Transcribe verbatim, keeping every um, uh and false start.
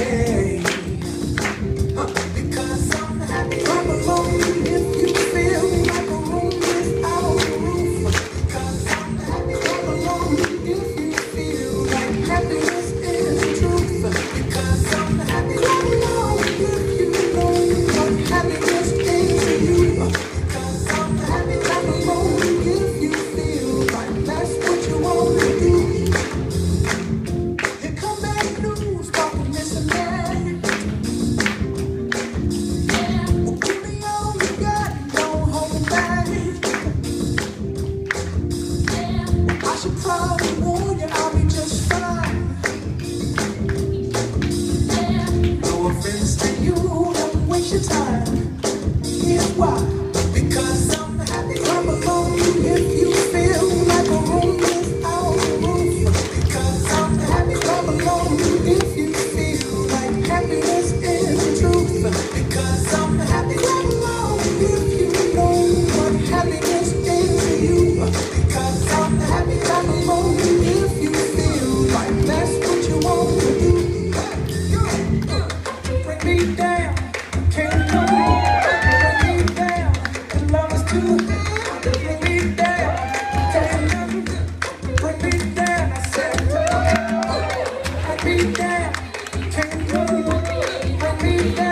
day. Uh, because I'm happy. Come along if you feel like a room without a roof. Because I'm happy. Come along if you feel like happiness is the truth. Because I'm happy. Come along if you know what happiness is to you. Because I'm happy. Come along if you feel like that's what you want to do. Here come bad news about the missing man. Well, give me all you got and don't hold back. I should probably warn you, I'll be just fine. No offense to you, don't waste your time. Here's why. Because I'm happy. Come along if you feel like a room without a roof. Because I'm happy. Come along if you feel like happiness is the truth. Because I'm happy. Come along if you know what happiness is to you. Because I'm happy. Come along if you feel like that's what you want to do. Bring me down, can't go on. Bring me down, and love is too hard. Bring me down, can't go. Bring me down, I said. Bring me down, can't go. Bring me down.